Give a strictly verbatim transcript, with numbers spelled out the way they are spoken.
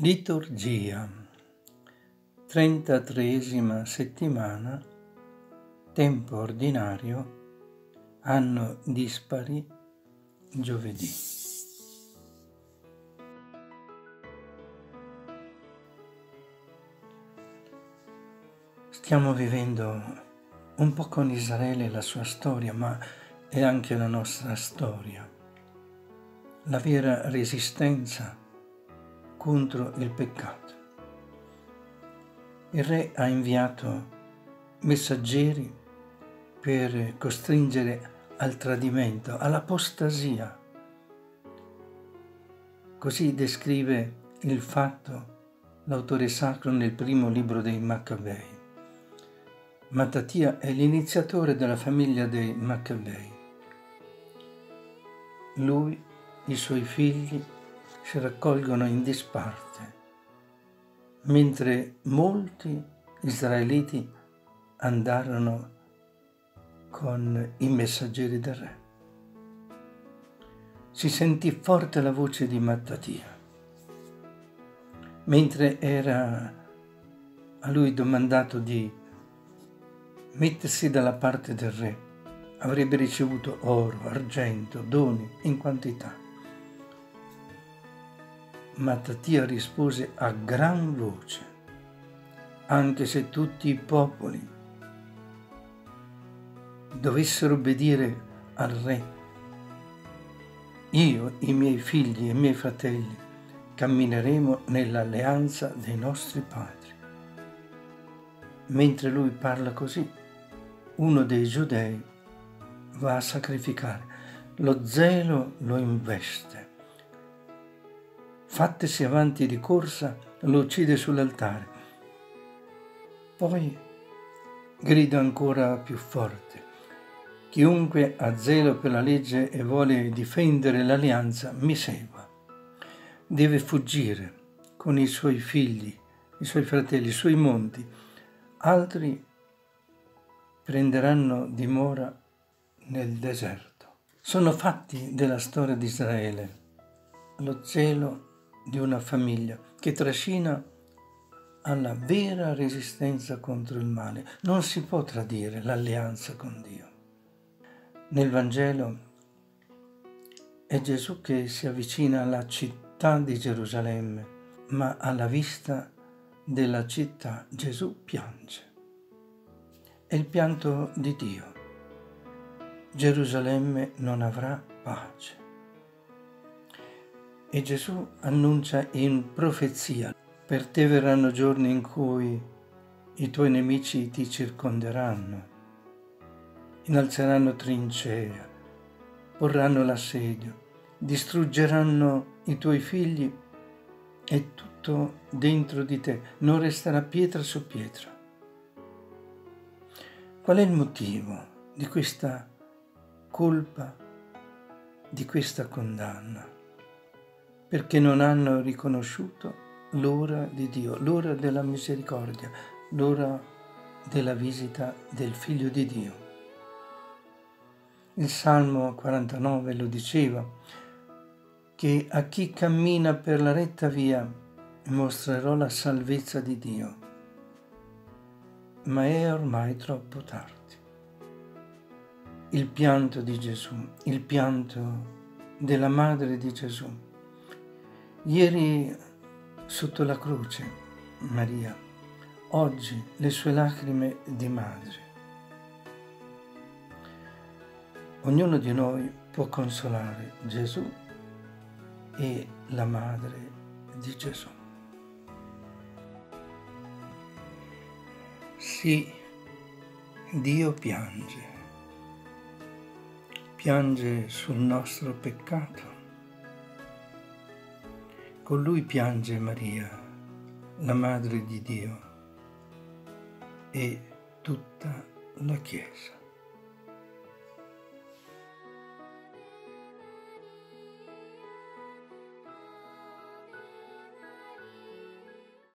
Liturgia, trentatreesima settimana, tempo ordinario, anno dispari, giovedì. Stiamo vivendo un po' con Israele la sua storia, ma è anche la nostra storia, la vera resistenza contro il peccato. Il re ha inviato messaggeri per costringere al tradimento, all'apostasia. Così descrive il fatto l'autore sacro nel primo libro dei Maccabei. Mattatia è l'iniziatore della famiglia dei Maccabei. Lui, i suoi figli, si raccolgono in disparte, mentre molti israeliti andarono con i messaggeri del re. Si sentì forte la voce di Mattatia, mentre era a lui domandato di mettersi dalla parte del re, avrebbe ricevuto oro, argento, doni in quantità. Mattatia rispose a gran voce: anche se tutti i popoli dovessero obbedire al re, io, i miei figli e i miei fratelli cammineremo nell'alleanza dei nostri padri. Mentre lui parla così, uno dei giudei va a sacrificare. Lo zelo lo investe. Fattesi avanti di corsa, lo uccide sull'altare. Poi grida ancora più forte: chiunque ha zelo per la legge e vuole difendere l'alleanza mi segua. Deve fuggire con i suoi figli, i suoi fratelli, i suoi monti. Altri prenderanno dimora nel deserto. Sono fatti della storia di Israele, lo zelo di una famiglia che trascina alla vera resistenza contro il male. Non si può tradire l'alleanza con Dio. Nel Vangelo è Gesù che si avvicina alla città di Gerusalemme, ma alla vista della città Gesù piange. È il pianto di Dio. Gerusalemme non avrà pace. E Gesù annuncia in profezia: per te verranno giorni in cui i tuoi nemici ti circonderanno, innalzeranno trincea, porranno l'assedio, distruggeranno i tuoi figli e tutto dentro di te, non resterà pietra su pietra. Qual è il motivo di questa colpa, di questa condanna? Perché non hanno riconosciuto l'ora di Dio, l'ora della misericordia, l'ora della visita del Figlio di Dio. Il Salmo quarantanove lo diceva, che a chi cammina per la retta via mostrerò la salvezza di Dio. Ma è ormai troppo tardi. Il pianto di Gesù, il pianto della madre di Gesù. Ieri sotto la croce, Maria, oggi le sue lacrime di madre. Ognuno di noi può consolare Gesù e la madre di Gesù. Sì, Dio piange, piange sul nostro peccato. Con lui piange Maria, la Madre di Dio, e tutta la Chiesa.